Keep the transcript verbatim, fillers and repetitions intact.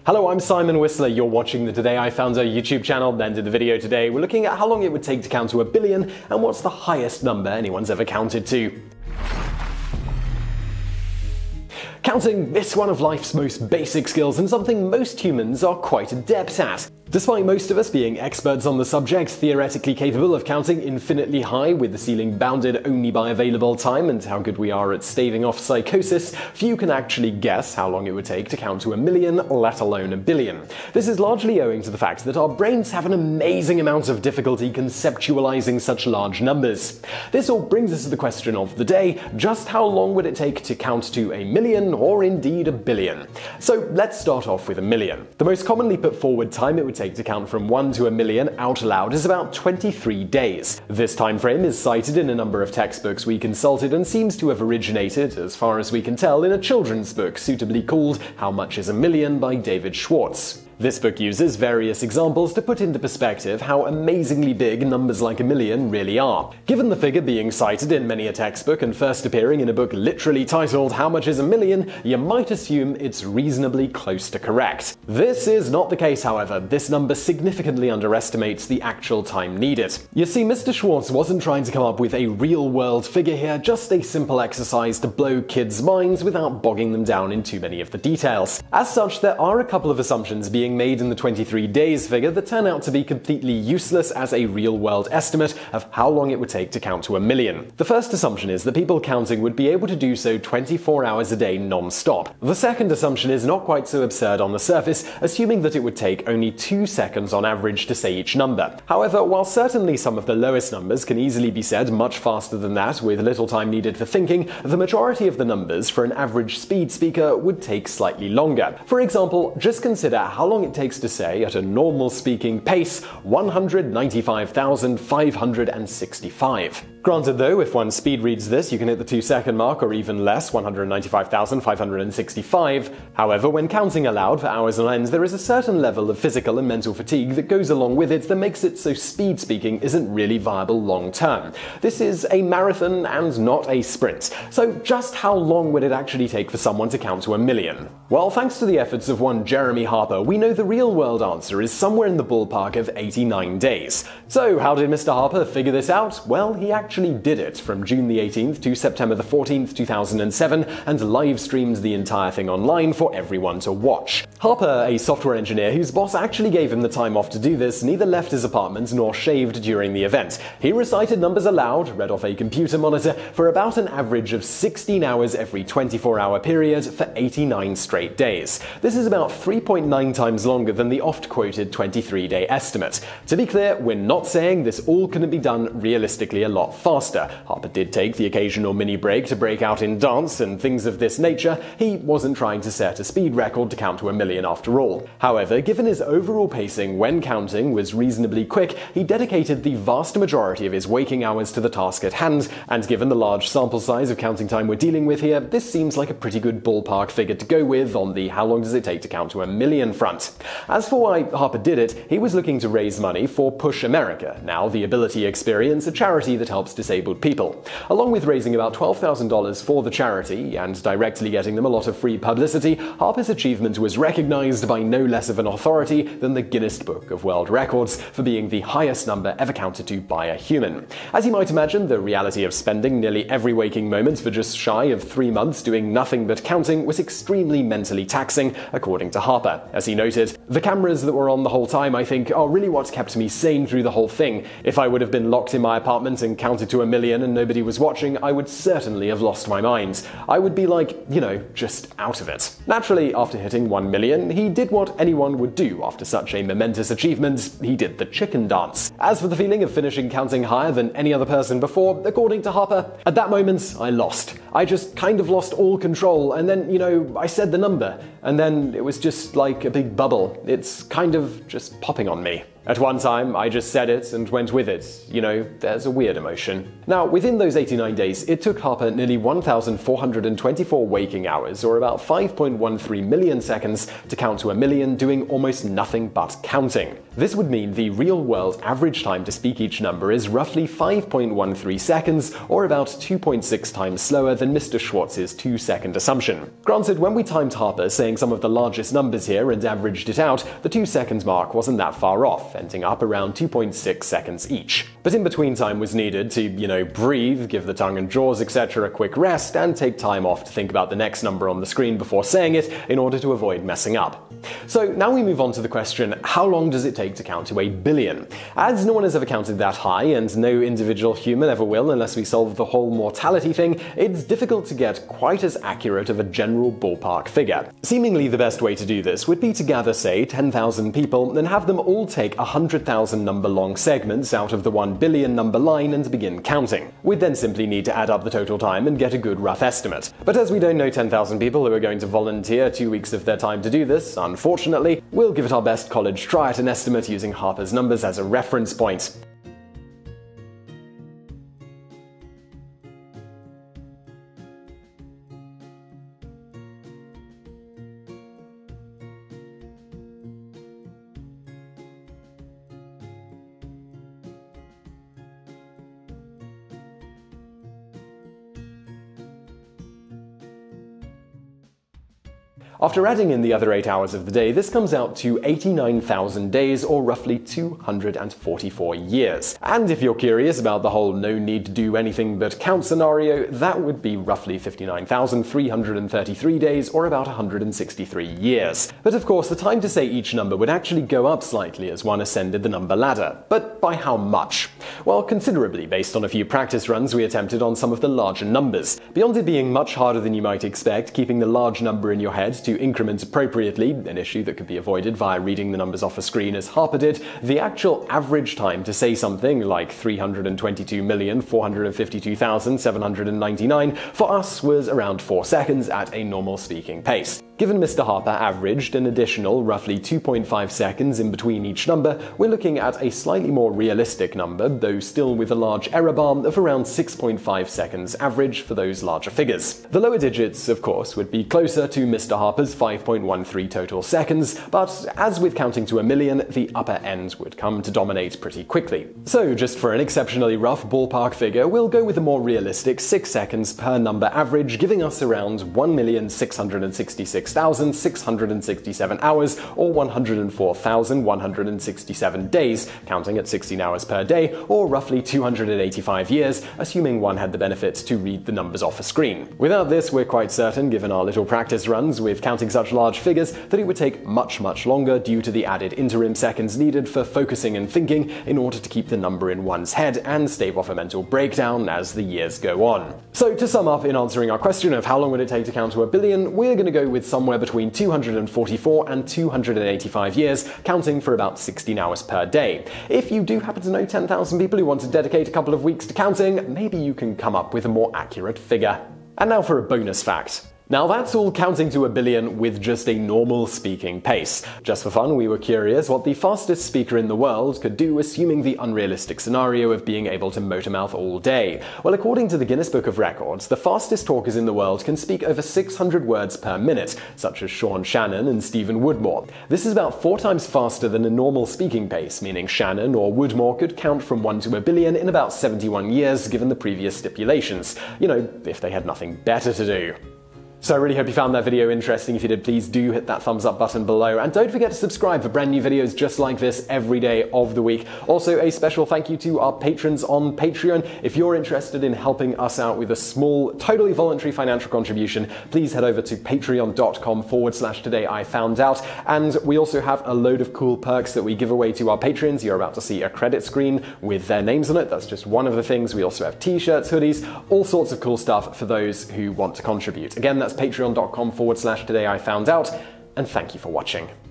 Hello, I'm Simon Whistler. You're watching the Today I Found Out YouTube channel. And in the video today, we're looking at how long it would take to count to a billion and what's the highest number anyone's ever counted to. Counting is one of life's most basic skills and something most humans are quite adept at. Despite most of us being experts on the subject, theoretically capable of counting infinitely high with the ceiling bounded only by available time and how good we are at staving off psychosis, few can actually guess how long it would take to count to a million, let alone a billion. This is largely owing to the fact that our brains have an amazing amount of difficulty conceptualizing such large numbers. This all brings us to the question of the day: just how long would it take to count to a million or indeed a billion? So let's start off with a million. The most commonly put forward time it would take to count from one to a million out loud is about twenty-three days. This time frame is cited in a number of textbooks we consulted and seems to have originated, as far as we can tell, in a children's book suitably called How Much is a Million by David Schwartz. This book uses various examples to put into perspective how amazingly big numbers like a million really are. Given the figure being cited in many a textbook and first appearing in a book literally titled How Much is a Million, you might assume it's reasonably close to correct. This is not the case, however. This number significantly underestimates the actual time needed. You see, Mister Schwartz wasn't trying to come up with a real-world figure here, just a simple exercise to blow kids' minds without bogging them down in too many of the details. As such, there are a couple of assumptions being made in the twenty-three days figure that turn out to be completely useless as a real-world estimate of how long it would take to count to a million. The first assumption is that people counting would be able to do so twenty-four hours a day non-stop. The second assumption is not quite so absurd on the surface, assuming that it would take only two seconds on average to say each number. However, while certainly some of the lowest numbers can easily be said much faster than that with little time needed for thinking, the majority of the numbers for an average speed speaker would take slightly longer. For example, just consider how long it takes to say, at a normal speaking pace, one hundred ninety-five thousand five hundred sixty-five. Granted though, if one speed reads this, you can hit the two second mark or even less, one hundred ninety-five thousand five hundred sixty-five. However, when counting aloud for hours on end, there is a certain level of physical and mental fatigue that goes along with it that makes it so speed speaking isn't really viable long term. This is a marathon and not a sprint. So just how long would it actually take for someone to count to a million? Well, thanks to the efforts of one Jeremy Harper, we know the real world answer is somewhere in the ballpark of eighty-nine days. So how did Mister Harper figure this out? Well, he actually Actually did it from June the eighteenth to September the fourteenth, two thousand seven, and live streamed the entire thing online for everyone to watch. Harper, a software engineer whose boss actually gave him the time off to do this, neither left his apartment nor shaved during the event. He recited numbers aloud, read off a computer monitor, for about an average of sixteen hours every twenty-four hour period for eighty-nine straight days. This is about three point nine times longer than the oft-quoted twenty-three day estimate. To be clear, we're not saying this all couldn't be done realistically a lot faster. Harper did take the occasional mini break to break out in dance and things of this nature. He wasn't trying to set a speed record to count to a million after all. However, given his overall pacing when counting was reasonably quick, he dedicated the vast majority of his waking hours to the task at hand, and given the large sample size of counting time we're dealing with here, this seems like a pretty good ballpark figure to go with on the how long does it take to count to a million front. As for why Harper did it, he was looking to raise money for Push America, now the Ability Experience, a charity that helps disabled people. Along with raising about twelve thousand dollars for the charity and directly getting them a lot of free publicity, Harper's achievement was recognized by no less of an authority than the Guinness Book of World Records for being the highest number ever counted to by a human. As you might imagine, the reality of spending nearly every waking moment for just shy of three months doing nothing but counting was extremely mentally taxing, according to Harper. As he noted, "The cameras that were on the whole time, I think, are really what's kept me sane through the whole thing. If I would have been locked in my apartment and counted to a million and nobody was watching, I would certainly have lost my mind. I would be like, you know, just out of it." Naturally, after hitting one million, he did what anyone would do after such a momentous achievement. He did the chicken dance. As for the feeling of finishing counting higher than any other person before, according to Harper, "At that moment, I lost. I just kind of lost all control, and then, you know, I said the number, and then it was just like a big bubble. It's kind of just popping on me." At one time, I just said it and went with it. You know, there's a weird emotion. Now, within those eighty-nine days, it took Harper nearly one thousand four hundred twenty-four waking hours, or about five point one three million seconds, to count to a million, doing almost nothing but counting. This would mean the real-world average time to speak each number is roughly five point one three seconds, or about two point six times slower than Mister Schwartz's two-second assumption. Granted, when we timed Harper saying some of the largest numbers here and averaged it out, the two-second mark wasn't that far off, ending up around two point six seconds each. But in-between time was needed to, you know, breathe, give the tongue and jaws, et cetera a quick rest, and take time off to think about the next number on the screen before saying it in order to avoid messing up. So now we move on to the question, how long does it take to count to a billion? As no one has ever counted that high, and no individual human ever will unless we solve the whole mortality thing, it's difficult to get quite as accurate of a general ballpark figure. Seemingly the best way to do this would be to gather, say, ten thousand people and have them all take one hundred thousand number long segments out of the one billion number line and begin counting. We'd then simply need to add up the total time and get a good rough estimate. But as we don't know ten thousand people who are going to volunteer two weeks of their time to do this, unfortunately, we'll give it our best college try at an estimate using Harper's numbers as a reference point. After adding in the other eight hours of the day, this comes out to eighty-nine thousand days, or roughly two hundred forty-four years. And if you're curious about the whole no need to do anything but count scenario, that would be roughly fifty-nine thousand three hundred thirty-three days, or about one hundred sixty-three years. But of course, the time to say each number would actually go up slightly as one ascended the number ladder. But by how much? Well, considerably, based on a few practice runs we attempted on some of the larger numbers. Beyond it being much harder than you might expect, keeping the large number in your head to increment appropriately, an issue that could be avoided via reading the numbers off a screen as Harper did, the actual average time to say something like three hundred twenty-two million four hundred fifty-two thousand seven hundred ninety-nine for us was around four seconds at a normal speaking pace. Given Mister Harper averaged an additional roughly two point five seconds in between each number, we're looking at a slightly more realistic number, though still with a large error bar of around six point five seconds average for those larger figures. The lower digits, of course, would be closer to Mister Harper's five point one three total seconds, but as with counting to a million, the upper end would come to dominate pretty quickly. So just for an exceptionally rough ballpark figure, we'll go with a more realistic six seconds per number average, giving us around one million six hundred sixty-six thousand six hundred sixty-seven hours, or one hundred four thousand one hundred sixty-seven days, counting at sixteen hours per day, or roughly two hundred eighty-five years, assuming one had the benefit to read the numbers off a screen. Without this, we're quite certain, given our little practice runs with counting such large figures, that it would take much, much longer due to the added interim seconds needed for focusing and thinking in order to keep the number in one's head and stave off a mental breakdown as the years go on. So to sum up, in answering our question of how long would it take to count to a billion, we're going to go with somewhere between two hundred forty-four and two hundred eighty-five years, counting for about sixteen hours per day. If you do happen to know ten thousand people who want to dedicate a couple of weeks to counting, maybe you can come up with a more accurate figure. And now for a bonus fact. Now that's all counting to a billion with just a normal speaking pace. Just for fun, we were curious what the fastest speaker in the world could do, assuming the unrealistic scenario of being able to motor mouth all day. Well, according to the Guinness Book of Records, the fastest talkers in the world can speak over six hundred words per minute, such as Sean Shannon and Stephen Woodmore. This is about four times faster than a normal speaking pace, meaning Shannon or Woodmore could count from one to a billion in about seventy-one years, given the previous stipulations. You know, if they had nothing better to do. So I really hope you found that video interesting. If you did, please do hit that thumbs up button below, and don't forget to subscribe for brand new videos just like this every day of the week. Also, a special thank you to our patrons on Patreon. If you're interested in helping us out with a small, totally voluntary financial contribution, please head over to patreon.com forward slash today I found out. And we also have a load of cool perks that we give away to our patrons. You're about to see a credit screen with their names on it. That's just one of the things. We also have t-shirts, hoodies, all sorts of cool stuff for those who want to contribute. Again, that's patreon.com forward slash today I found out, and thank you for watching.